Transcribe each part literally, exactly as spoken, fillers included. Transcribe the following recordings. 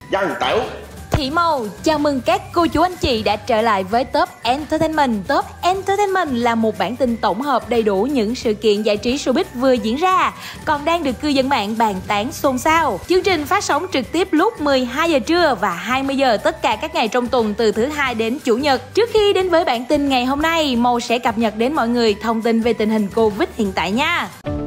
Văn Tảo, Thị Màu. Chào mừng các cô chú anh chị đã trở lại với Top Entertainment. Top Entertainment là một bản tin tổng hợp đầy đủ những sự kiện giải trí showbiz vừa diễn ra, còn đang được cư dân mạng bàn tán xôn xao. Chương trình phát sóng trực tiếp lúc mười hai giờ trưa và hai mươi giờ tất cả các ngày trong tuần từ thứ hai đến chủ nhật. Trước khi đến với bản tin ngày hôm nay, Màu sẽ cập nhật đến mọi người thông tin về tình hình Covid hiện tại nha.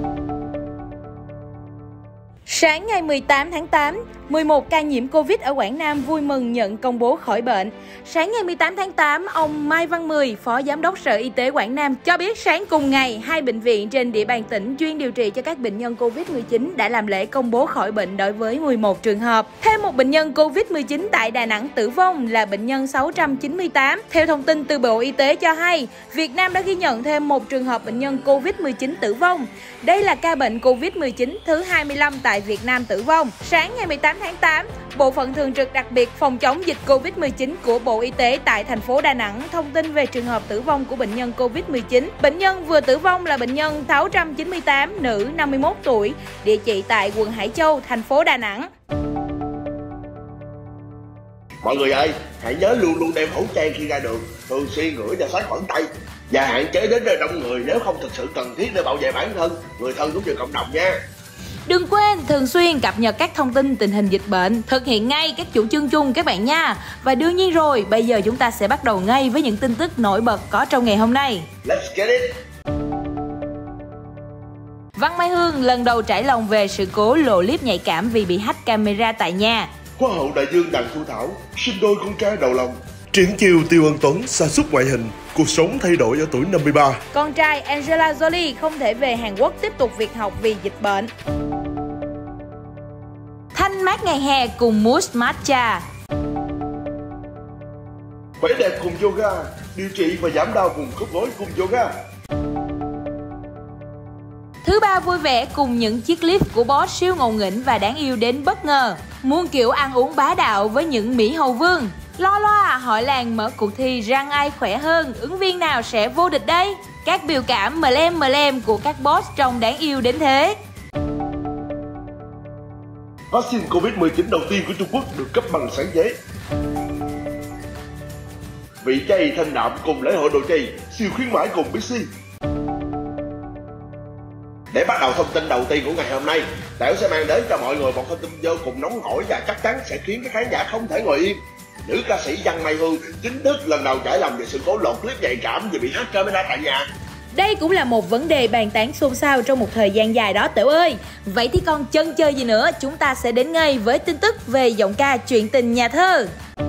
Sáng ngày mười tám tháng tám, mười một ca nhiễm Covid ở Quảng Nam vui mừng nhận công bố khỏi bệnh. Sáng ngày mười tám tháng tám, ông Mai Văn Mười, Phó Giám đốc Sở Y tế Quảng Nam cho biết sáng cùng ngày, hai bệnh viện trên địa bàn tỉnh chuyên điều trị cho các bệnh nhân Covid mười chín đã làm lễ công bố khỏi bệnh đối với mười một trường hợp. Thêm một bệnh nhân Covid mười chín tại Đà Nẵng tử vong là bệnh nhân sáu trăm chín mươi tám. Theo thông tin từ Bộ Y tế cho hay, Việt Nam đã ghi nhận thêm một trường hợp bệnh nhân Covid mười chín tử vong. Đây là ca bệnh Covid mười chín thứ hai mươi lăm tại Việt Nam tử vong. Sáng ngày mười tám tháng tám, Bộ phận thường trực đặc biệt phòng chống dịch Covid mười chín của Bộ Y tế tại thành phố Đà Nẵng thông tin về trường hợp tử vong của bệnh nhân Covid mười chín. Bệnh nhân vừa tử vong là bệnh nhân sáu trăm chín mươi tám, nữ năm mươi mốt tuổi, địa chỉ tại quận Hải Châu, thành phố Đà Nẵng. Mọi người ơi, hãy nhớ luôn luôn đeo khẩu trang khi ra đường, thường xuyên rửa và sát khuẩn tay và hạn chế đến nơi đông người nếu không thực sự cần thiết để bảo vệ bản thân, người thân cũng như cộng đồng nha. Đừng quên thường xuyên cập nhật các thông tin tình hình dịch bệnh, thực hiện ngay các chủ trương chung các bạn nha. Và đương nhiên rồi, bây giờ chúng ta sẽ bắt đầu ngay với những tin tức nổi bật có trong ngày hôm nay. Let's get it! Văn Mai Hương lần đầu trải lòng về sự cố lộ clip nhạy cảm vì bị hack camera tại nhà. Hoa hậu đại dương Đặng Thu Thảo sinh đôi con trai đầu lòng. Triển chiêu Tiêu Ân Tuấn sa sút ngoại hình, cuộc sống thay đổi ở tuổi năm mươi ba. Con trai Angelina Jolie không thể về Hàn Quốc tiếp tục việc học vì dịch bệnh. Thanh mát ngày hè cùng mousse matcha. Khỏe đẹp cùng yoga, điều trị và giảm đau cùng khớp gối cùng yoga. Thứ ba vui vẻ cùng những chiếc clip của boss siêu ngầu nghĩnh và đáng yêu đến bất ngờ. Muôn kiểu ăn uống bá đạo với những Mỹ hầu vương. Lo loa hỏi làng mở cuộc thi răng ai khỏe hơn, ứng viên nào sẽ vô địch đây? Các biểu cảm mờ lem mờ lem của các boss trông đáng yêu đến thế. Vaccine Covid mười chín đầu tiên của Trung Quốc được cấp bằng sáng chế. Vị chay thanh đạm cùng lễ hội đồ chay siêu khuyến mãi cùng Bixi. Để bắt đầu thông tin đầu tiên của ngày hôm nay, Tẻo sẽ mang đến cho mọi người một thông tin vô cùng nóng hổi và chắc chắn sẽ khiến các khán giả không thể ngồi im. Nữ ca sĩ Văn Mai Hương chính thức lần đầu trải lòng về sự cố lột clip nhạy cảm vì bị hack camera tại nhà. Đây cũng là một vấn đề bàn tán xôn xao trong một thời gian dài đó Tẻo ơi. Vậy thì còn chân chơi gì nữa, chúng ta sẽ đến ngay với tin tức về giọng ca chuyện tình nhà thơ.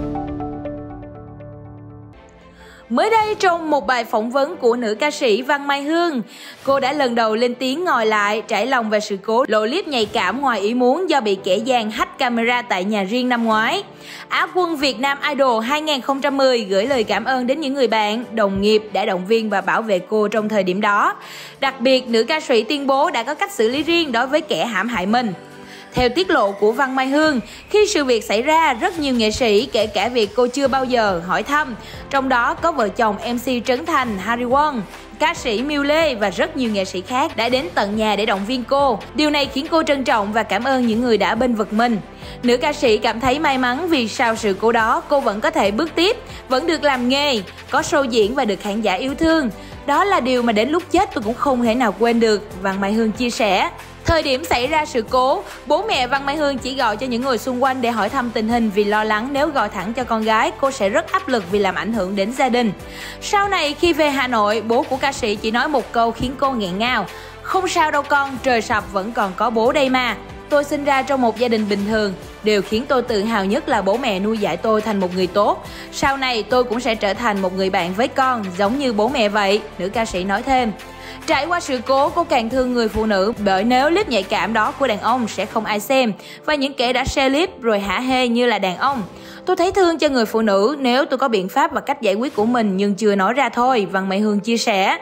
Mới đây trong một bài phỏng vấn của nữ ca sĩ Văn Mai Hương, cô đã lần đầu lên tiếng ngồi lại trải lòng về sự cố lộ clip nhạy cảm ngoài ý muốn do bị kẻ gian hack camera tại nhà riêng năm ngoái. Á quân Việt Nam Idol hai không một không gửi lời cảm ơn đến những người bạn, đồng nghiệp đã động viên và bảo vệ cô trong thời điểm đó. Đặc biệt, nữ ca sĩ tuyên bố đã có cách xử lý riêng đối với kẻ hãm hại mình. Theo tiết lộ của Văn Mai Hương, khi sự việc xảy ra, rất nhiều nghệ sĩ, kể cả việc cô chưa bao giờ hỏi thăm, trong đó có vợ chồng em xê Trấn Thành, Harry Won, ca sĩ Miu Lê và rất nhiều nghệ sĩ khác đã đến tận nhà để động viên cô. Điều này khiến cô trân trọng và cảm ơn những người đã bênh vực mình. Nữ ca sĩ cảm thấy may mắn vì sau sự cố đó, cô vẫn có thể bước tiếp, vẫn được làm nghề, có show diễn và được khán giả yêu thương. Đó là điều mà đến lúc chết tôi cũng không thể nào quên được, Văn Mai Hương chia sẻ. Thời điểm xảy ra sự cố, bố mẹ Văn Mai Hương chỉ gọi cho những người xung quanh để hỏi thăm tình hình vì lo lắng nếu gọi thẳng cho con gái, cô sẽ rất áp lực vì làm ảnh hưởng đến gia đình. Sau này khi về Hà Nội, bố của ca sĩ chỉ nói một câu khiến cô nghẹn ngào. Không sao đâu con, trời sập vẫn còn có bố đây mà. Tôi sinh ra trong một gia đình bình thường. Điều khiến tôi tự hào nhất là bố mẹ nuôi dạy tôi thành một người tốt. Sau này tôi cũng sẽ trở thành một người bạn với con, giống như bố mẹ vậy, nữ ca sĩ nói thêm. Trải qua sự cố, cô càng thương người phụ nữ bởi nếu clip nhạy cảm đó của đàn ông sẽ không ai xem và những kẻ đã share clip rồi hả hê như là đàn ông. Tôi thấy thương cho người phụ nữ nếu tôi có biện pháp và cách giải quyết của mình nhưng chưa nói ra thôi, Văn Mai Hương chia sẻ.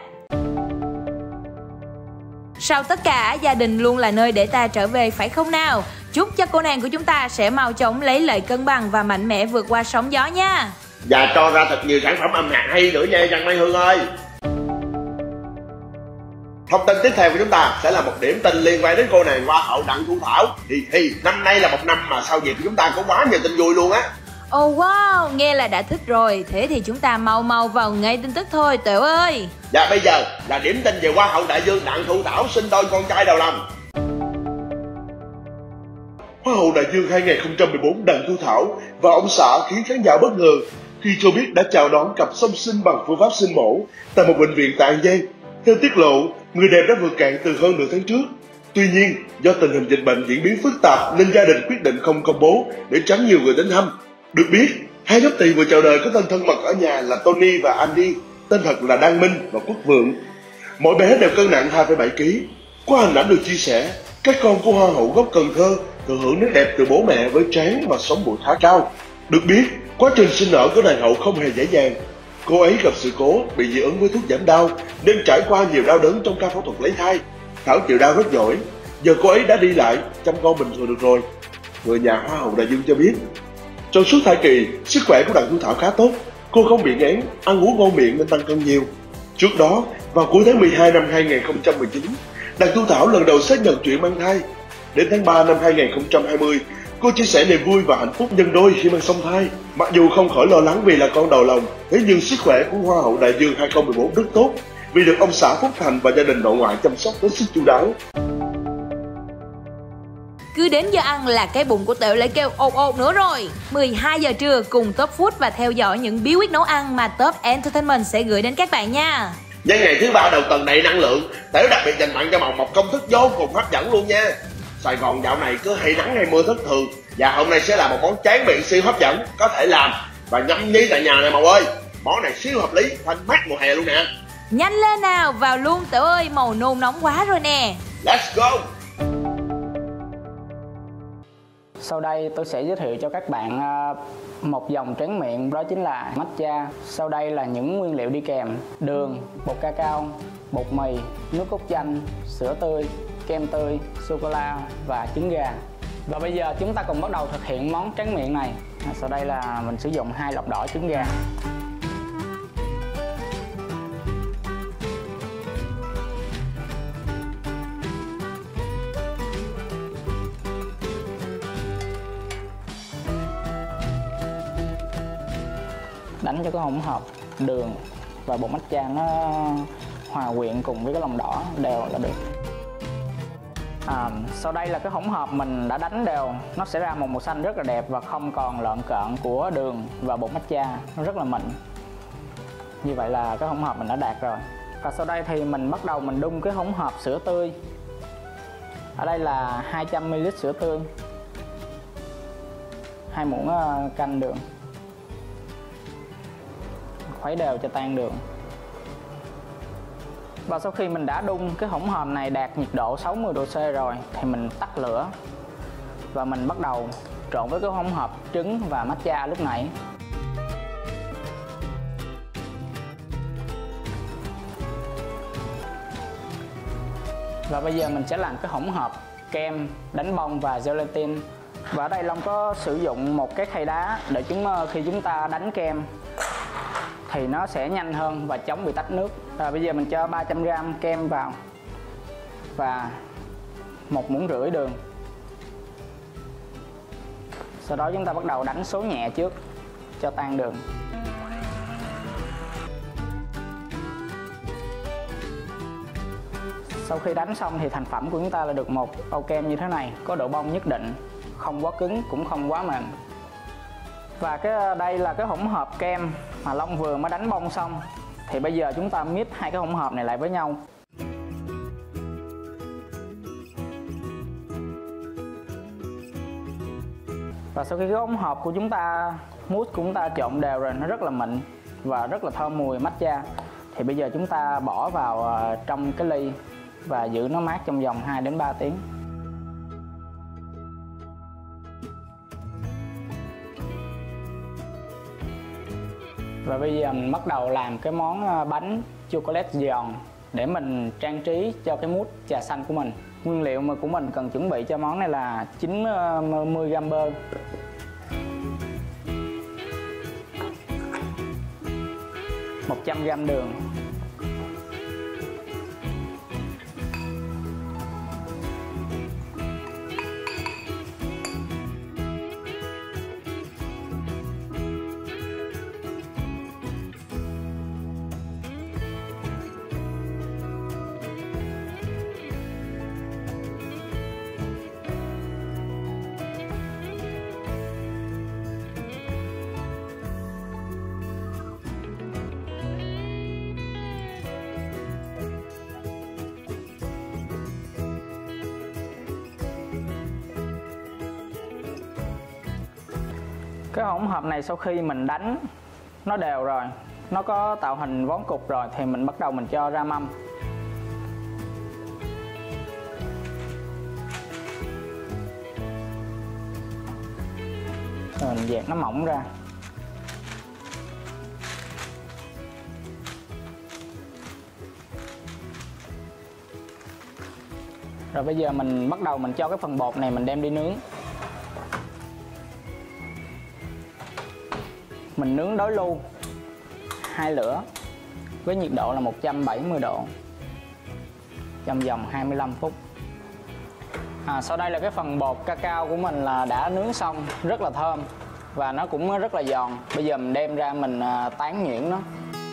Sau tất cả, gia đình luôn là nơi để ta trở về phải không nào? Chúc cho cô nàng của chúng ta sẽ mau chóng lấy lại cân bằng và mạnh mẽ vượt qua sóng gió nha. Và cho ra thật nhiều sản phẩm âm nhạc hay nữa nha Văn Mai Hương ơi. Thông tin tiếp theo của chúng ta sẽ là một điểm tin liên quan đến cô nàng Hoa hậu Đặng Thu Thảo. Thì thì năm nay là một năm mà sau Việt của chúng ta có quá nhiều tin vui luôn á. Oh wow, nghe là đã thích rồi. Thế thì chúng ta mau mau vào ngay tin tức thôi Tẹo ơi. Và bây giờ là điểm tin về Hoa hậu Đại Dương Đặng Thu Thảo sinh đôi con trai đầu lòng. Hoa hậu Đại Dương hai không một bốn Đặng Thu Thảo và ông xã khiến khán giả bất ngờ khi cho biết đã chào đón cặp song sinh bằng phương pháp sinh mổ tại một bệnh viện tại An Giang. Theo tiết lộ, người đẹp đã vượt cạn từ hơn nửa tháng trước. Tuy nhiên, do tình hình dịch bệnh diễn biến phức tạp nên gia đình quyết định không công bố để tránh nhiều người đến thăm. Được biết, hai nhóc tỳ vừa chào đời có tên thân mật ở nhà là Tony và Andy, tên thật là Đăng Minh và Quốc Vượng. Mỗi bé đều cân nặng hai phẩy bảy ki lô gam. Qua hình ảnh được chia sẻ, các con của Hoa hậu gốc Cần Thơ thừa hưởng nét đẹp từ bố mẹ với trán và sống mũi khá cao. Được biết, quá trình sinh nở của nàng hậu không hề dễ dàng. Cô ấy gặp sự cố bị dị ứng với thuốc giảm đau nên trải qua nhiều đau đớn trong ca phẫu thuật lấy thai. Thảo chịu đau rất giỏi, giờ cô ấy đã đi lại chăm con bình thường được rồi. Người nhà Hoa hậu Đại Dương cho biết, trong suốt thai kỳ, sức khỏe của Đặng Thu Thảo khá tốt. Cô không bị nghén, ăn uống ngon miệng nên tăng cân nhiều. Trước đó, vào cuối tháng mười hai năm hai không một chín, Đặng Thu Thảo lần đầu xác nhận chuyện mang thai. Đến tháng ba năm hai không hai không, cô chia sẻ niềm vui và hạnh phúc nhân đôi khi mang song thai. Mặc dù không khỏi lo lắng vì là con đầu lòng, thế nhưng sức khỏe của Hoa hậu Đại Dương hai không một bốn rất tốt vì được ông xã Phúc Thành và gia đình nội ngoại chăm sóc hết sức chu đáo. Cứ đến giờ ăn là cái bụng của Tẹo lại kêu ột ột nữa rồi. mười hai giờ trưa cùng Top Food và theo dõi những bí quyết nấu ăn mà Top Entertainment sẽ gửi đến các bạn nha. Nhân ngày thứ ba đầu tuần đầy năng lượng, Tẹo đặc biệt dành tặng cho Màu một công thức vô cùng hấp dẫn luôn nha. Sài Gòn dạo này cứ hay nắng hay mưa thất thường, và hôm nay sẽ là một món tráng miệng siêu hấp dẫn, có thể làm và nhâm nhi tại nhà này Màu ơi. Món này siêu hợp lý, thanh mát mùa hè luôn nè. Nhanh lên nào, vào luôn Tẹo ơi, Màu nôn nóng quá rồi nè. Let's go. Sau đây tôi sẽ giới thiệu cho các bạn một dòng tráng miệng, đó chính là matcha. Sau đây là những nguyên liệu đi kèm: đường, bột cacao, bột mì, nước cốt chanh, sữa tươi, kem tươi, sô-cô-la và trứng gà. Và bây giờ chúng ta cùng bắt đầu thực hiện món tráng miệng này. Sau đây là mình sử dụng hai lọc đỏ trứng gà. Đánh cho cái hỗn hợp đường và bột matcha nó hòa quyện cùng với cái lòng đỏ đều là được. À, sau đây là cái hỗn hợp mình đã đánh đều, nó sẽ ra một màu xanh rất là đẹp và không còn lợn cợn của đường và bột matcha, nó rất là mịn. Như vậy là cái hỗn hợp mình đã đạt rồi. Và sau đây thì mình bắt đầu mình đun cái hỗn hợp sữa tươi. Ở đây là hai trăm mi li lít sữa tươi, hai muỗng canh đường. Khuấy đều cho tan đường. Và sau khi mình đã đun cái hỗn hợp này đạt nhiệt độ sáu mươi độ C rồi thì mình tắt lửa và mình bắt đầu trộn với cái hỗn hợp trứng và matcha lúc nãy. Và bây giờ mình sẽ làm cái hỗn hợp kem, đánh bông và gelatin. Và ở đây Long có sử dụng một cái khay đá để chúng khi chúng ta đánh kem thì nó sẽ nhanh hơn và chống bị tách nước. Rồi bây giờ mình cho ba trăm gam kem vào và một muỗng rưỡi đường. Sau đó chúng ta bắt đầu đánh số nhẹ trước cho tan đường. Sau khi đánh xong thì thành phẩm của chúng ta là được một bao kem như thế này, có độ bông nhất định, không quá cứng cũng không quá mềm. Và cái đây là cái hỗn hợp kem mà Long vừa mới đánh bông xong. Thì bây giờ chúng ta mix hai cái hỗn hợp này lại với nhau. Và sau khi cái hỗn hợp của chúng ta, mousse của chúng ta trộn đều rồi, nó rất là mịn và rất là thơm mùi matcha. Thì bây giờ chúng ta bỏ vào trong cái ly và giữ nó mát trong vòng hai đến ba tiếng. Và bây giờ mình bắt đầu làm cái món bánh chocolate giòn để mình trang trí cho cái mousse trà xanh của mình. Nguyên liệu mà của mình cần chuẩn bị cho món này là chín mươi gam bơ, một trăm gam đường, Cái hỗn hợp này sau khi mình đánh nó đều rồi, nó có tạo hình vón cục rồi thì mình bắt đầu mình cho ra mâm. Rồi mình dẹp nó mỏng ra. Rồi bây giờ mình bắt đầu mình cho cái phần bột này mình đem đi nướng. Mình nướng đối lưu hai lửa với nhiệt độ là một trăm bảy mươi độ trong vòng hai mươi lăm phút. À, sau đây là cái phần bột cacao của mình là đã nướng xong, rất là thơm và nó cũng rất là giòn. Bây giờ mình đem ra mình tán nhuyễn nó.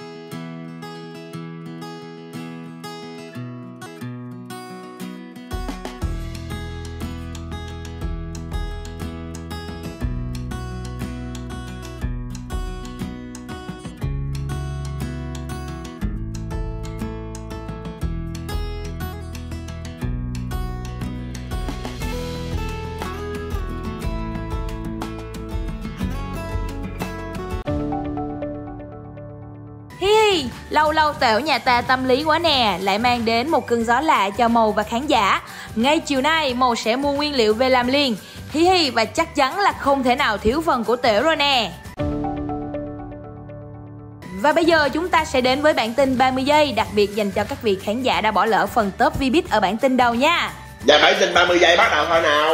Lâu lâu tẻo nhà ta tâm lý quá nè, lại mang đến một cơn gió lạ cho Màu và khán giả. Ngay chiều nay Màu sẽ mua nguyên liệu về làm liền. Hi hi, và chắc chắn là không thể nào thiếu phần của Tẻo rồi nè. Và bây giờ chúng ta sẽ đến với bản tin ba mươi giây đặc biệt dành cho các vị khán giả đã bỏ lỡ phần top Vbiz ở bản tin đầu nha. Và bản tin ba mươi giây bắt đầu thôi nào.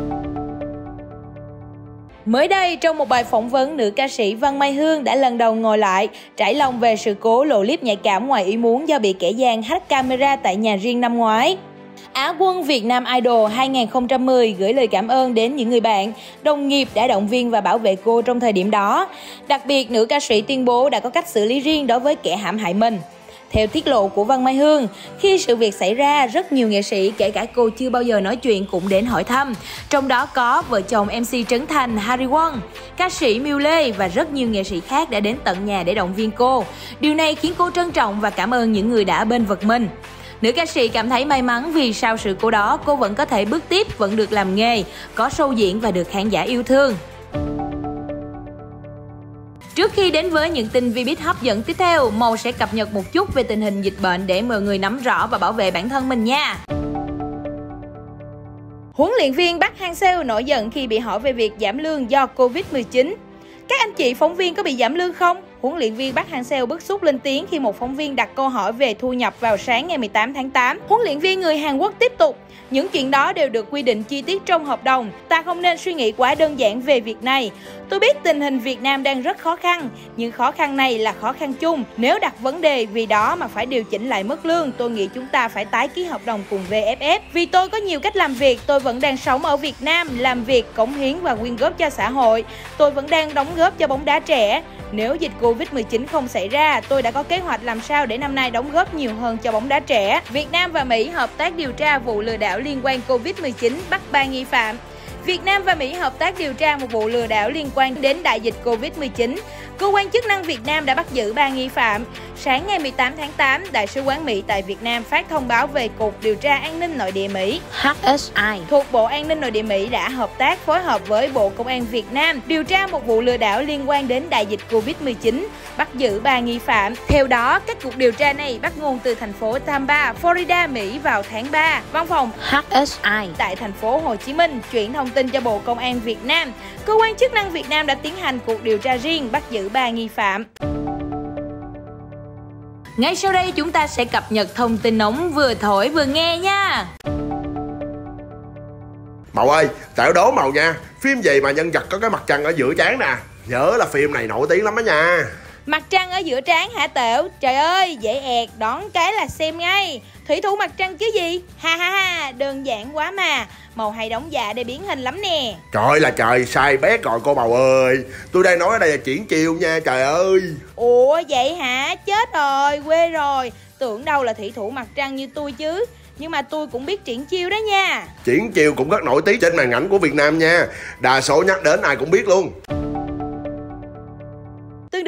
Mới đây, trong một bài phỏng vấn, nữ ca sĩ Văn Mai Hương đã lần đầu ngồi lại, trải lòng về sự cố lộ clip nhạy cảm ngoài ý muốn do bị kẻ gian hack camera tại nhà riêng năm ngoái. Á quân Việt Nam Idol hai không một không gửi lời cảm ơn đến những người bạn, đồng nghiệp đã động viên và bảo vệ cô trong thời điểm đó. Đặc biệt, nữ ca sĩ tuyên bố đã có cách xử lý riêng đối với kẻ hãm hại mình. Theo tiết lộ của Văn Mai Hương, khi sự việc xảy ra, rất nhiều nghệ sĩ, kể cả cô chưa bao giờ nói chuyện cũng đến hỏi thăm. Trong đó có vợ chồng em xê Trấn Thành, Harry Won, ca sĩ Miu Lê và rất nhiều nghệ sĩ khác đã đến tận nhà để động viên cô. Điều này khiến cô trân trọng và cảm ơn những người đã bên vực mình. Nữ ca sĩ cảm thấy may mắn vì sau sự cố đó, cô vẫn có thể bước tiếp, vẫn được làm nghề, có show diễn và được khán giả yêu thương. Trước khi đến với những tin Vbiz hấp dẫn tiếp theo, Màu sẽ cập nhật một chút về tình hình dịch bệnh để mọi người nắm rõ và bảo vệ bản thân mình nha. Huấn luyện viên Park Hang-seo nổi giận khi bị hỏi về việc giảm lương do Covid mười chín. Các anh chị phóng viên có bị giảm lương không? Huấn luyện viên Park Hang-seo bức xúc lên tiếng khi một phóng viên đặt câu hỏi về thu nhập vào sáng ngày mười tám tháng tám. Huấn luyện viên người Hàn Quốc tiếp tục: những chuyện đó đều được quy định chi tiết trong hợp đồng. Ta không nên suy nghĩ quá đơn giản về việc này. Tôi biết tình hình Việt Nam đang rất khó khăn, nhưng khó khăn này là khó khăn chung. Nếu đặt vấn đề vì đó mà phải điều chỉnh lại mức lương, tôi nghĩ chúng ta phải tái ký hợp đồng cùng vê ép ép. Vì tôi có nhiều cách làm việc, tôi vẫn đang sống ở Việt Nam, làm việc, cống hiến và quyên góp cho xã hội. Tôi vẫn đang đóng góp cho bóng đá trẻ. Nếu dịch Covid mười chín không xảy ra, tôi đã có kế hoạch làm sao để năm nay đóng góp nhiều hơn cho bóng đá trẻ. Việt Nam và Mỹ hợp tác điều tra vụ lừa đảo liên quan Covid mười chín, bắt ba nghi phạm. Việt Nam và Mỹ hợp tác điều tra một vụ lừa đảo liên quan đến đại dịch Covid mười chín. Cơ quan chức năng Việt Nam đã bắt giữ ba nghi phạm. Sáng ngày mười tám tháng tám, Đại sứ quán Mỹ tại Việt Nam phát thông báo về Cục Điều tra An ninh Nội địa Mỹ H S I thuộc Bộ An ninh Nội địa Mỹ đã hợp tác phối hợp với Bộ Công an Việt Nam điều tra một vụ lừa đảo liên quan đến đại dịch Covid mười chín, bắt giữ ba nghi phạm. Theo đó, các cuộc điều tra này bắt nguồn từ thành phố Tampa, Florida, Mỹ vào tháng ba. Văn phòng H S I tại thành phố Hồ Chí Minh chuyển thông tin cho Bộ Công an Việt Nam. Cơ quan chức năng Việt Nam đã tiến hành cuộc điều tra riêng, bắt giữ ba nghi phạm. Ngay sau đây chúng ta sẽ cập nhật thông tin nóng vừa thổi vừa nghe nha. Màu ơi, Tẻo đố Màu nha, phim gì mà nhân vật có cái mặt trăng ở giữa trán nè? Nhớ là phim này nổi tiếng lắm đó nha. Mặt trăng ở giữa trán hả Tẻo? Trời ơi, dễ ẹt, đón cái là xem ngay. Thủy thủ mặt trăng chứ gì? Ha ha ha, đơn giản quá mà. Màu hay đóng dạ để biến hình lắm nè. Trời là trời, sai bét rồi cô Màu ơi. Tôi đang nói ở đây là triển chiêu nha, trời ơi. Ủa vậy hả? Chết rồi, quê rồi. Tưởng đâu là thủy thủ mặt trăng như tôi chứ. Nhưng mà tôi cũng biết triển chiêu đó nha. Triển chiêu cũng rất nổi tiếng trên màn ảnh của Việt Nam nha. Đa số nhắc đến ai cũng biết luôn. Tôi được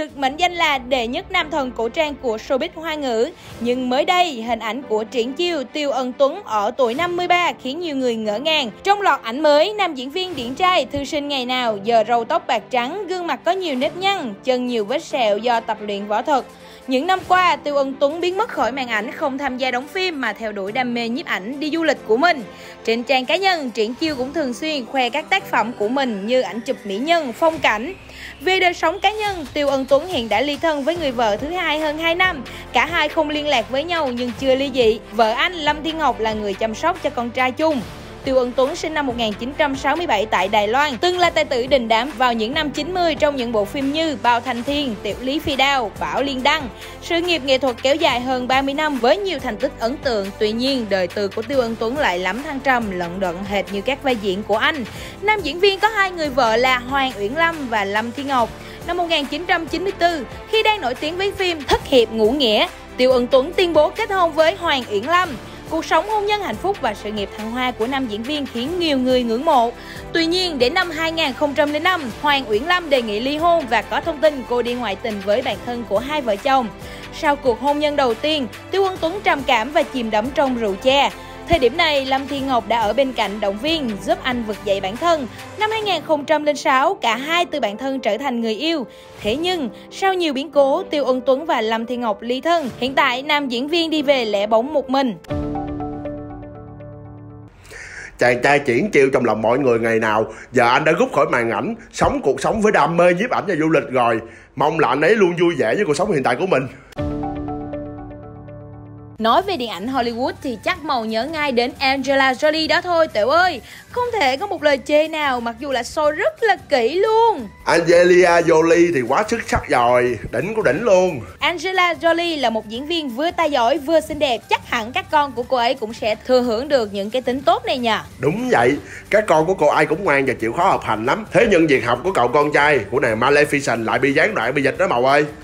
được mệnh danh là đệ nhất nam thần cổ trang của showbiz Hoa ngữ. Nhưng mới đây, hình ảnh của Triển Chiêu Tiêu Ân Tuấn ở tuổi năm mươi ba khiến nhiều người ngỡ ngàng. Trong loạt ảnh mới, nam diễn viên điển trai thư sinh ngày nào giờ râu tóc bạc trắng, gương mặt có nhiều nếp nhăn, chân nhiều vết sẹo do tập luyện võ thuật. Những năm qua, Tiêu Ân Tuấn biến mất khỏi màn ảnh, không tham gia đóng phim mà theo đuổi đam mê nhiếp ảnh đi du lịch của mình. Trên trang cá nhân, Triển Chiêu cũng thường xuyên khoe các tác phẩm của mình như ảnh chụp mỹ nhân, phong cảnh. Về đời sống cá nhân, Tiêu Ân Tuấn hiện đã ly thân với người vợ thứ hai hơn hai năm. Cả hai không liên lạc với nhau nhưng chưa ly dị. Vợ anh Lâm Thiên Ngọc là người chăm sóc cho con trai chung. Tiêu Ân Tuấn sinh năm một nghìn chín trăm sáu mươi bảy tại Đài Loan, từng là tài tử đình đám vào những năm chín mươi trong những bộ phim như Bao Thanh Thiên, Tiểu Lý Phi Đao, Bảo Liên Đăng. Sự nghiệp nghệ thuật kéo dài hơn ba mươi năm với nhiều thành tích ấn tượng. Tuy nhiên, đời tư của Tiêu Ân Tuấn lại lắm thăng trầm, lận đận hệt như các vai diễn của anh. Nam diễn viên có hai người vợ là Hoàng Uyển Lâm và Lâm Thiên Ngọc. Năm một nghìn chín trăm chín mươi tư, khi đang nổi tiếng với phim Thất Hiệp Ngũ Nghĩa, Tiêu Ân Tuấn tuyên bố kết hôn với Hoàng Uyển Lâm. Cuộc sống hôn nhân hạnh phúc và sự nghiệp thăng hoa của nam diễn viên khiến nhiều người ngưỡng mộ. Tuy nhiên, đến năm hai nghìn không trăm lẻ năm, Hoàng Uyển Lâm đề nghị ly hôn và có thông tin cô đi ngoại tình với bạn thân của hai vợ chồng. Sau cuộc hôn nhân đầu tiên, Tiêu Ân Tuấn trầm cảm và chìm đắm trong rượu chè. Thời điểm này, Lâm Thiên Ngọc đã ở bên cạnh động viên, giúp anh vực dậy bản thân. Năm hai nghìn không trăm lẻ sáu, cả hai từ bạn thân trở thành người yêu. Thế nhưng, sau nhiều biến cố, Tiêu Ân Tuấn và Lâm Thiên Ngọc ly thân. Hiện tại, nam diễn viên đi về lẻ bóng một mình. Chàng trai Triển Chiêu trong lòng mọi người ngày nào, giờ anh đã rút khỏi màn ảnh, sống cuộc sống với đam mê nhiếp ảnh và du lịch rồi. Mong là anh ấy luôn vui vẻ với cuộc sống hiện tại của mình. Nói về điện ảnh Hollywood thì chắc màu nhớ ngay đến Angelina Jolie đó thôi Tẹo ơi. Không thể có một lời chê nào mặc dù là soi rất là kỹ luôn. Angelina Jolie thì quá xuất sắc rồi, đỉnh của đỉnh luôn. Angelina Jolie là một diễn viên vừa tài giỏi vừa xinh đẹp. Chắc hẳn các con của cô ấy cũng sẽ thừa hưởng được những cái tính tốt này nhờ. Đúng vậy, các con của cô ai cũng ngoan và chịu khó học hành lắm. Thế nhưng việc học của cậu con trai của nàng Maleficent lại bị gián đoạn bị dịch đó Màu ơi.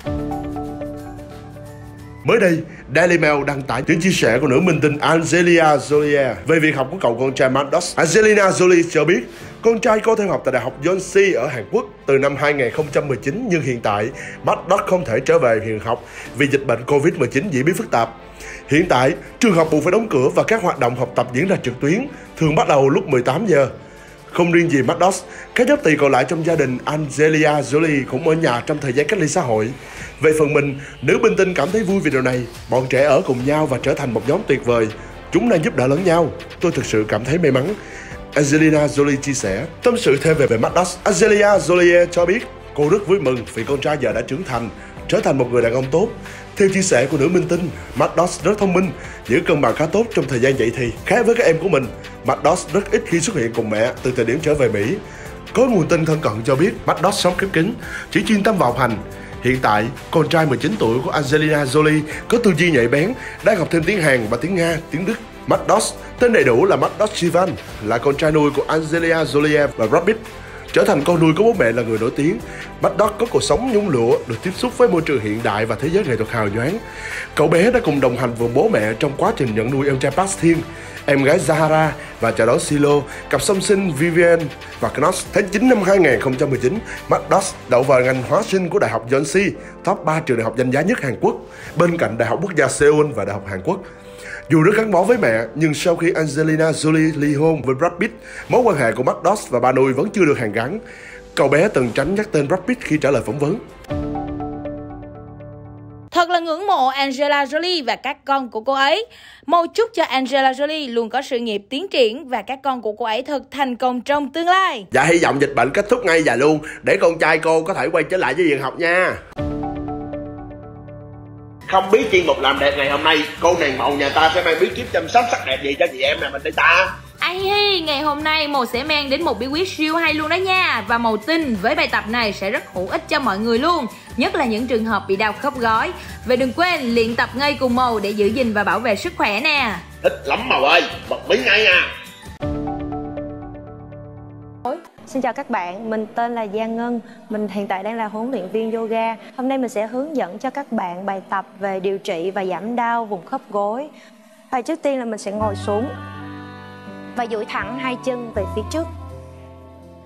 Mới đây, Daily Mail đăng tải những chia sẻ của nữ minh tinh Angelina Jolie về việc học của cậu con trai Maddox. Angelina Jolie cho biết, con trai cô theo học tại Đại học Yonsei ở Hàn Quốc từ năm hai nghìn không trăm mười chín, nhưng hiện tại Maddox không thể trở về trường học vì dịch bệnh Covid mười chín diễn biến phức tạp. Hiện tại, trường học buộc phải đóng cửa và các hoạt động học tập diễn ra trực tuyến, thường bắt đầu lúc mười tám giờ. Không riêng gì Maddox, các nhóc tỳ còn lại trong gia đình Angelina Jolie cũng ở nhà trong thời gian cách ly xã hội. Về phần mình, nữ minh tinh cảm thấy vui vì điều này. Bọn trẻ ở cùng nhau và trở thành một nhóm tuyệt vời. Chúng đang giúp đỡ lẫn nhau. Tôi thực sự cảm thấy may mắn. Angelina Jolie chia sẻ. Tâm sự thêm về về Maddox, Angelina Jolie cho biết cô rất vui mừng vì con trai giờ đã trưởng thành, trở thành một người đàn ông tốt. Theo chia sẻ của nữ minh tinh, Maddox rất thông minh, giữ cân bằng khá tốt trong thời gian dậy thì. Khác với các em của mình, Maddox rất ít khi xuất hiện cùng mẹ từ thời điểm trở về Mỹ. Có nguồn tin thân cận cho biết Maddox sống khép kín, chỉ chuyên tâm vào học hành. Hiện tại, con trai mười chín tuổi của Angelina Jolie có tư duy nhạy bén, đang học thêm tiếng Hàn và tiếng Nga, tiếng Đức. Maddox, tên đầy đủ là Maddox Sivan, là con trai nuôi của Angelina Jolie và Brad Pitt. Trở thành con nuôi của bố mẹ là người nổi tiếng, Maddox có cuộc sống nhung lụa, được tiếp xúc với môi trường hiện đại và thế giới nghệ thuật hào nhoáng. Cậu bé đã cùng đồng hành cùng bố mẹ trong quá trình nhận nuôi em trai Bastien, em gái Zahara và chào đón Silo, cặp song sinh Vivienne và Knox. Tháng chín năm hai nghìn không trăm mười chín, Maddox đậu vào ngành hóa sinh của Đại học Yonsei, top ba trường đại học danh giá nhất Hàn Quốc, bên cạnh Đại học Quốc gia Seoul và Đại học Hàn Quốc. Dù rất gắn bó với mẹ, nhưng sau khi Angelina Jolie ly hôn với Brad Pitt, mối quan hệ của Maddox và ba nuôi vẫn chưa được hàn gắn. Cậu bé từng tránh nhắc tên Brad Pitt khi trả lời phỏng vấn. Thật là ngưỡng mộ Angelina Jolie và các con của cô ấy. Mong chúc cho Angelina Jolie luôn có sự nghiệp tiến triển và các con của cô ấy thật thành công trong tương lai. Dạ, hy vọng dịch bệnh kết thúc ngay và luôn để con trai cô có thể quay trở lại với việc học nha. Không biết chuyên mục làm đẹp ngày hôm nay cô nàng Mậu nhà ta sẽ mang bí kíp chăm sóc sắc đẹp gì cho chị em nhà mình đây ta? Ai hi, ngày hôm nay Màu sẽ mang đến một bí quyết siêu hay luôn đó nha. Và Màu tin với bài tập này sẽ rất hữu ích cho mọi người luôn, nhất là những trường hợp bị đau khớp gối. Và đừng quên luyện tập ngay cùng Màu để giữ gìn và bảo vệ sức khỏe nè. Thích lắm Màu ơi, bật mí ngay nha. Xin chào các bạn, mình tên là Giang Ngân, mình hiện tại đang là huấn luyện viên yoga. Hôm nay mình sẽ hướng dẫn cho các bạn bài tập về điều trị và giảm đau vùng khớp gối. Và trước tiên là mình sẽ ngồi xuống và duỗi thẳng hai chân về phía trước.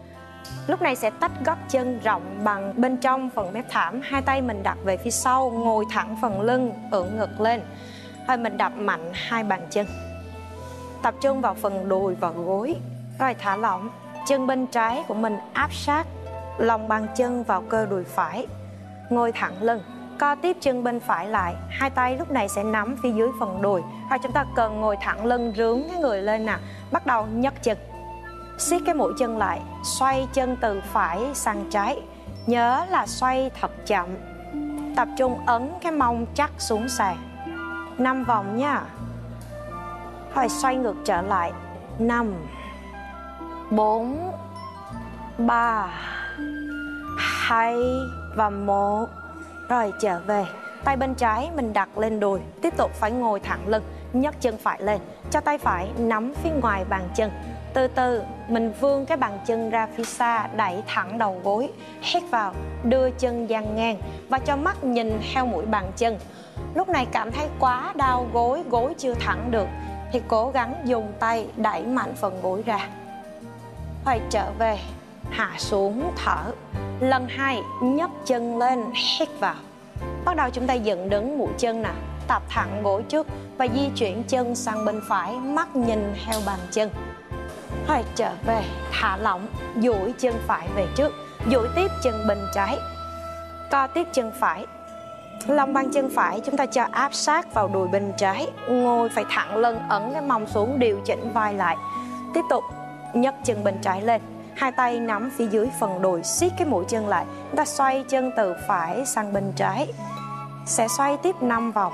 Lúc này sẽ tách gót chân rộng bằng bên trong phần mép thảm. Hai tay mình đặt về phía sau, ngồi thẳng phần lưng, ưỡn ngực lên. Rồi mình đập mạnh hai bàn chân. Tập trung vào phần đùi và gối. Rồi thả lỏng. Chân bên trái của mình áp sát lòng bàn chân vào cơ đùi phải. Ngồi thẳng lưng. Co tiếp chân bên phải lại. Hai tay lúc này sẽ nắm phía dưới phần đùi. Rồi chúng ta cần ngồi thẳng lưng, rướn cái người lên nè. Bắt đầu nhấc chân. Siết cái mũi chân lại. Xoay chân từ phải sang trái. Nhớ là xoay thật chậm. Tập trung ấn cái mông chắc xuống sàn. năm vòng nha. Rồi xoay ngược trở lại. năm, bốn, ba, hai và một. Rồi trở về. Tay bên trái mình đặt lên đùi. Tiếp tục phải ngồi thẳng lưng. Nhấc chân phải lên. Cho tay phải nắm phía ngoài bàn chân. Từ từ mình vươn cái bàn chân ra phía xa. Đẩy thẳng đầu gối. Hít vào. Đưa chân dang ngang. Và cho mắt nhìn theo mũi bàn chân. Lúc này cảm thấy quá đau gối, gối chưa thẳng được, thì cố gắng dùng tay đẩy mạnh phần gối ra. Rồi trở về. Hạ xuống thở. Lần hai nhấc chân lên, hít vào. Bắt đầu chúng ta dựng đứng mũi chân nè. Tập thẳng gối trước. Và di chuyển chân sang bên phải. Mắt nhìn theo bàn chân. Rồi trở về. Thả lỏng. Duỗi chân phải về trước. Duỗi tiếp chân bên trái. Co tiếp chân phải. Lòng bàn chân phải chúng ta cho áp sát vào đùi bên trái. Ngồi phải thẳng lưng, ấn cái mông xuống, điều chỉnh vai lại. Tiếp tục nhấc chân bên trái lên. Hai tay nắm phía dưới phần đùi, siết cái mũi chân lại. Chúng ta xoay chân từ phải sang bên trái. Sẽ xoay tiếp năm vòng.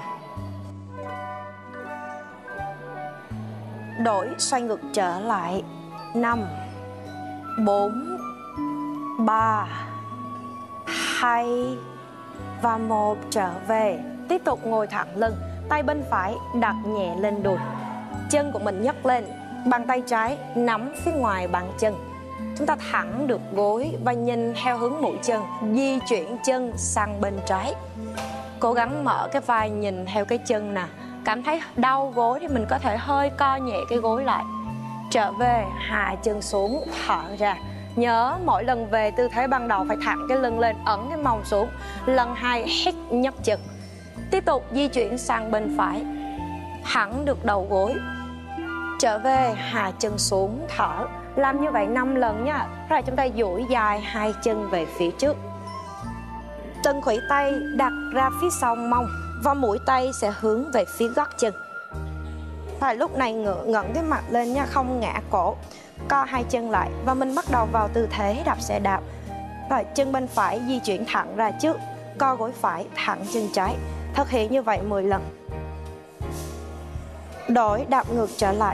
Đổi, xoay ngược trở lại. năm, bốn, ba, hai và một. Trở về. Tiếp tục ngồi thẳng lưng. Tay bên phải đặt nhẹ lên đùi. Chân của mình nhấc lên. Bàn tay trái nắm phía ngoài bàn chân. Chúng ta thẳng được gối và nhìn theo hướng mũi chân. Di chuyển chân sang bên trái. Cố gắng mở cái vai nhìn theo cái chân nè. Cảm thấy đau gối thì mình có thể hơi co nhẹ cái gối lại. Trở về, hạ chân xuống, thở ra. Nhớ mỗi lần về tư thế ban đầu phải thẳng cái lưng lên, ấn cái mông xuống. Lần hai hít nhấc chân. Tiếp tục di chuyển sang bên phải. Thẳng được đầu gối. Trở về, hạ chân xuống, thở. Làm như vậy năm lần nha. Rồi chúng ta duỗi dài hai chân về phía trước. Chân khuỷu tay đặt ra phía sau mông. Và mũi tay sẽ hướng về phía gót chân. Và lúc này ngượng ngẩng cái mặt lên nha, không ngã cổ. Co hai chân lại và mình bắt đầu vào tư thế đạp xe đạp. Rồi chân bên phải di chuyển thẳng ra trước. Co gối phải, thẳng chân trái. Thực hiện như vậy mười lần. Đổi, đạp ngược trở lại.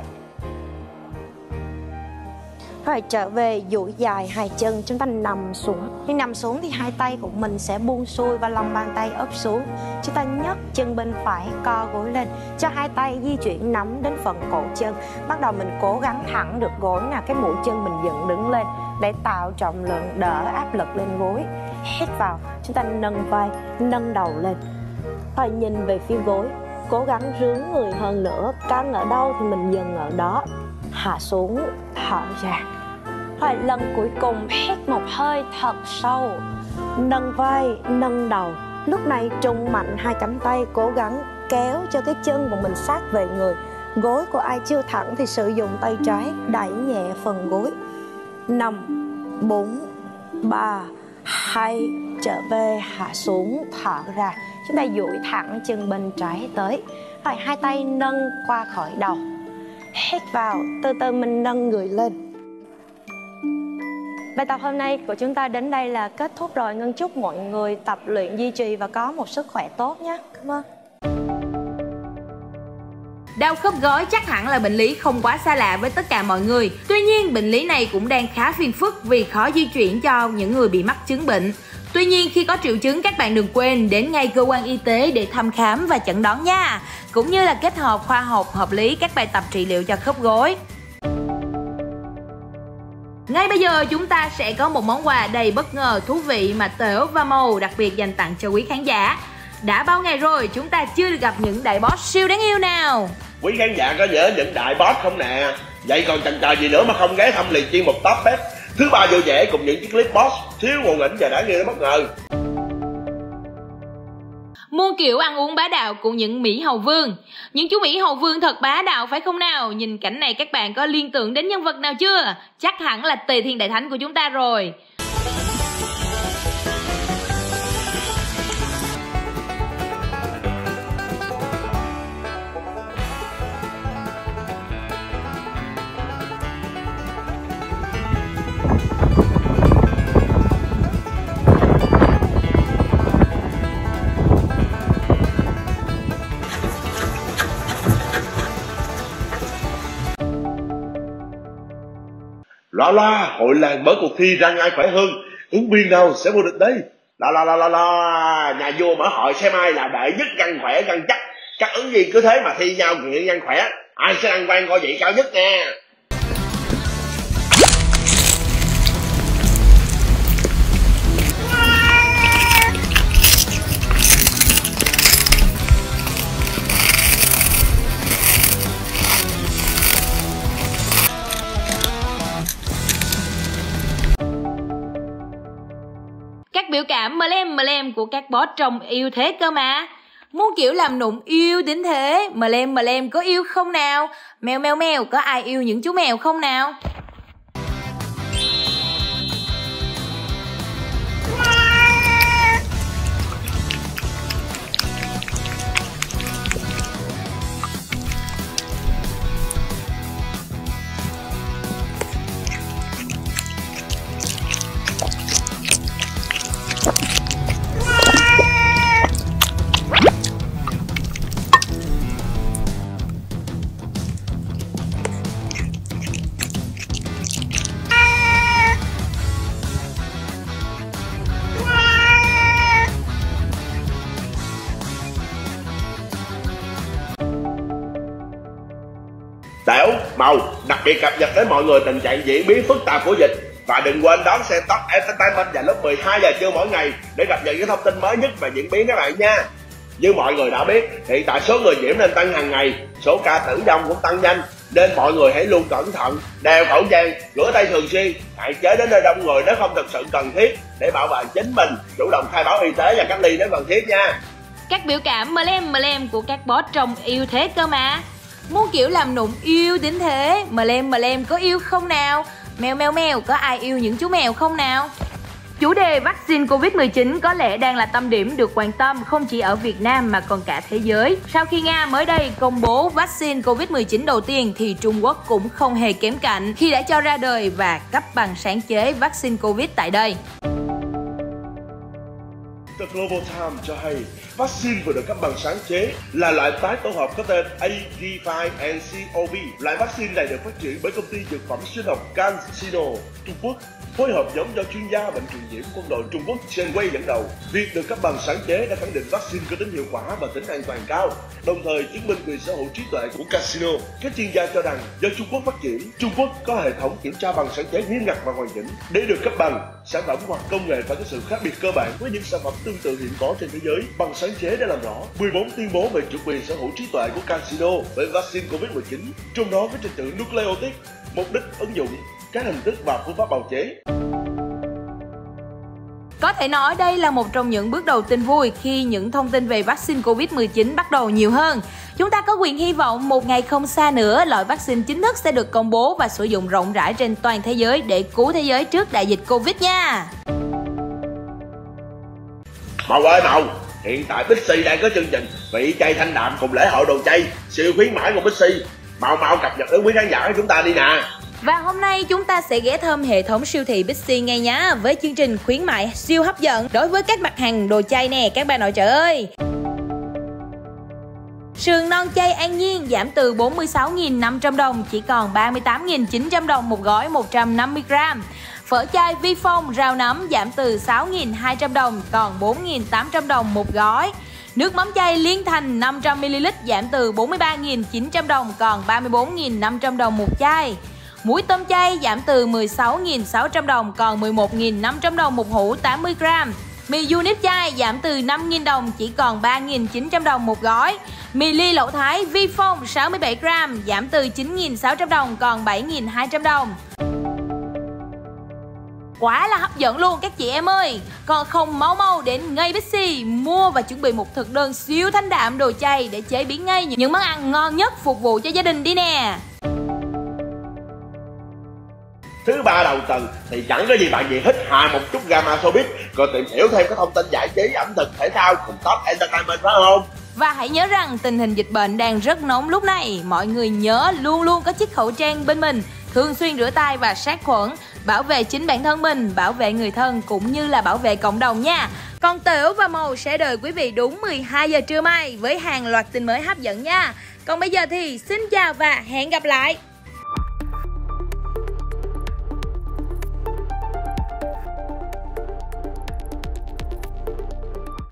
Rồi trở về, duỗi dài hai chân, chúng ta nằm xuống. Khi nằm xuống thì hai tay của mình sẽ buông xuôi và lòng bàn tay ấp xuống. Chúng ta nhấc chân bên phải, co gối lên. Cho hai tay di chuyển nắm đến phần cổ chân. Bắt đầu mình cố gắng thẳng được gối nè. Cái mũi chân mình dựng đứng lên để tạo trọng lượng, đỡ áp lực lên gối. Hít vào, chúng ta nâng vai, nâng đầu lên. Rồi nhìn về phía gối. Cố gắng rướn người hơn nữa. Căng ở đâu thì mình dừng ở đó. Hạ xuống, thở ra. Rồi lần cuối cùng hít một hơi thật sâu. Nâng vai, nâng đầu. Lúc này trùng mạnh hai cánh tay. Cố gắng kéo cho cái chân của mình sát về người. Gối của ai chưa thẳng thì sử dụng tay trái đẩy nhẹ phần gối. Năm, bốn, ba, hai. Trở về, hạ xuống, thở ra. Chúng ta duỗi thẳng chân bên trái tới. Rồi hai tay nâng qua khỏi đầu. Hít vào, từ từ mình nâng người lên. Bài tập hôm nay của chúng ta đến đây là kết thúc rồi. Ngân chúc mọi người tập luyện duy trì và có một sức khỏe tốt nhé. Cảm ơn. Đau khớp gối chắc hẳn là bệnh lý không quá xa lạ với tất cả mọi người. Tuy nhiên, bệnh lý này cũng đang khá phiền phức vì khó di chuyển cho những người bị mắc chứng bệnh. Tuy nhiên, khi có triệu chứng, các bạn đừng quên đến ngay cơ quan y tế để thăm khám và chẩn đoán nha. Cũng như là kết hợp khoa học hợp lý các bài tập trị liệu cho khớp gối. Ngay bây giờ chúng ta sẽ có một món quà đầy bất ngờ, thú vị mà Tếu và Màu đặc biệt dành tặng cho quý khán giả. Đã bao ngày rồi chúng ta chưa được gặp những đại boss siêu đáng yêu nào. Quý khán giả có nhớ những đại boss không nè? Vậy còn chần chờ gì nữa mà không ghé thăm liền chuyên mục Top Bếp Thứ ba vui vẻ cùng những chiếc clip boss thiếu ngộ nghĩnh và đáng nghe đến bất ngờ. Muôn kiểu ăn uống bá đạo của những Mỹ Hầu Vương. Những chú Mỹ Hầu Vương thật bá đạo phải không nào? Nhìn cảnh này các bạn có liên tưởng đến nhân vật nào chưa? Chắc hẳn là Tề Thiên Đại Thánh của chúng ta rồi. La la, hội làng mở cuộc thi răng ai khỏe hơn, ứng viên nào sẽ vô địch đây? La la la la la, nhà vua mở hội xem ai là đệ nhất răng khỏe răng chắc. Các ứng viên cứ thế mà thi nhau nghiện răng khỏe, ai sẽ đăng quang ngôi vị cao nhất nha. Các biểu cảm mờ lem mờ lem của các boss trông yêu thế cơ mà. Muốn kiểu làm nụng yêu đến thế, mờ lem mờ lem có yêu không nào? Mèo mèo mèo, có ai yêu những chú mèo không nào? Tẻo, Màu đặc biệt cập nhật đến mọi người tình trạng diễn biến phức tạp của dịch. Và đừng quên đón xem Top Entertainment vào lúc mười hai giờ trưa mỗi ngày để cập nhật những thông tin mới nhất về diễn biến các bạn nha. Như mọi người đã biết, hiện tại số người nhiễm nên tăng hàng ngày, số ca tử vong cũng tăng nhanh, nên mọi người hãy luôn cẩn thận, đeo khẩu trang, rửa tay thường xuyên, hạn chế đến nơi đông người nếu không thực sự cần thiết để bảo vệ chính mình, chủ động khai báo y tế và cách ly nếu cần thiết nha. Các biểu cảm mờ lem mờ lem của các boss trông yêu thế cơ mà. Muốn kiểu làm nụng yêu đến thế, mờ lem mờ lem có yêu không nào? Mèo mèo mèo, có ai yêu những chú mèo không nào? Chủ đề vaccine Covid mười chín có lẽ đang là tâm điểm được quan tâm không chỉ ở Việt Nam mà còn cả thế giới. Sau khi Nga mới đây công bố vaccine Covid mười chín đầu tiên thì Trung Quốc cũng không hề kém cạnh khi đã cho ra đời và cấp bằng sáng chế vaccine Covid tại đây. The Global Times cho hay vaccine vừa được cấp bằng sáng chế là loại tái tổ hợp có tên A D năm N C O V. Loại vaccine này được phát triển bởi công ty dược phẩm sinh học CanSino, Trung Quốc, phối hợp nhóm do chuyên gia bệnh truyền nhiễm quân đội Trung Quốc Chen Wei dẫn đầu. Việc được cấp bằng sáng chế đã khẳng định vaccine có tính hiệu quả và tính an toàn cao, đồng thời chứng minh quyền sở hữu trí tuệ của CanSino. Các chuyên gia cho rằng do Trung Quốc phát triển, Trung Quốc có hệ thống kiểm tra bằng sáng chế nghiêm ngặt và hoàn chỉnh. Để được cấp bằng, sản phẩm hoặc công nghệ phải có sự khác biệt cơ bản với những sản phẩm tương tự hiện có trên thế giới. Bằng sáng chế đã làm rõ mười bốn tuyên bố về chủ quyền sở hữu trí tuệ của CanSino với vaccine Covid mười chín, trong đó có trình tự nucleotide, mục đích ứng dụng, các hình thức và phương pháp bào chế. Có thể nói đây là một trong những bước đầu tin vui khi những thông tin về vaccine Covid mười chín bắt đầu nhiều hơn. Chúng ta có quyền hy vọng một ngày không xa nữa, loại vaccine chính thức sẽ được công bố và sử dụng rộng rãi trên toàn thế giới để cứu thế giới trước đại dịch Covid nha. Màu ơi Màu, hiện tại Bixi đang có chương trình vị chay thanh đạm cùng lễ hội đồ chay siêu khuyến mãi của Bixi. Mau mau cập nhật đến quý khán giả của chúng ta đi nè. Và hôm nay chúng ta sẽ ghé thăm hệ thống siêu thị Bixi ngay nhá, với chương trình khuyến mại siêu hấp dẫn đối với các mặt hàng đồ chay nè các bà nội trợ ơi. Sườn non chay An Nhiên giảm từ bốn mươi sáu nghìn năm trăm đồng chỉ còn ba mươi tám nghìn chín trăm đồng một gói một trăm năm mươi gam. Phở chay Vi Phong rau nấm giảm từ sáu nghìn hai trăm đồng còn bốn nghìn tám trăm đồng một gói. Nước mắm chay Liên Thành năm trăm mi li lít giảm từ bốn mươi ba nghìn chín trăm đồng còn ba mươi bốn nghìn năm trăm đồng một chai. Muối tôm chay giảm từ mười sáu nghìn sáu trăm đồng còn mười một nghìn năm trăm đồng một hũ tám mươi gam. Mì unit chay giảm từ năm nghìn đồng chỉ còn ba nghìn chín trăm đồng một gói. Mì ly lẩu Thái Vi Phong sáu mươi bảy gam giảm từ chín nghìn sáu trăm đồng còn bảy nghìn hai trăm đồng. Quá là hấp dẫn luôn các chị em ơi. Còn không mau mau đến ngay Bixi mua và chuẩn bị một thực đơn siêu thanh đạm đồ chay để chế biến ngay những món ăn ngon nhất phục vụ cho gia đình đi nè. Thứ ba đầu tuần thì chẳng có gì bạn gì hít hà một chút Gamma Showbiz, rồi tìm hiểu thêm các thông tin giải trí, ẩm thực, thể thao cùng Top Entertainment phải không? Và hãy nhớ rằng tình hình dịch bệnh đang rất nóng lúc này, mọi người nhớ luôn luôn có chiếc khẩu trang bên mình, thường xuyên rửa tay và sát khuẩn, bảo vệ chính bản thân mình, bảo vệ người thân cũng như là bảo vệ cộng đồng nha. Còn Tểu và Màu sẽ đợi quý vị đúng mười hai giờ trưa mai với hàng loạt tin mới hấp dẫn nha. Còn bây giờ thì xin chào và hẹn gặp lại.